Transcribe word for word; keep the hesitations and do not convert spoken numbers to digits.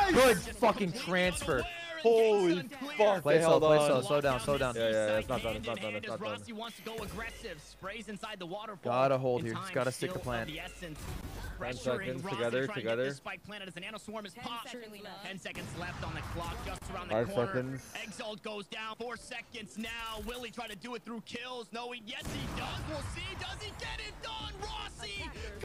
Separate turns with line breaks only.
Nice.
Good fucking transfer.
Holy fuck.
Play
they
slow,
held
play
on.
slow. Slow down, slow down.
Yeah, yeah, yeah, it's not done, it's not done, it's not done.
Rossy wants to go aggressive. Sprays inside the waterfall.
Gotta hold here. Just gotta stick the plan.
Ten seconds together, together.
Spike planted as an nanoswarm is popped. Ten seconds left on the clock, just around the
Five
corner.
seconds.
Exalt goes down. Four seconds now. Will he try to do it through kills? No, he, yes he does. We'll see. Does he get it done? Rossy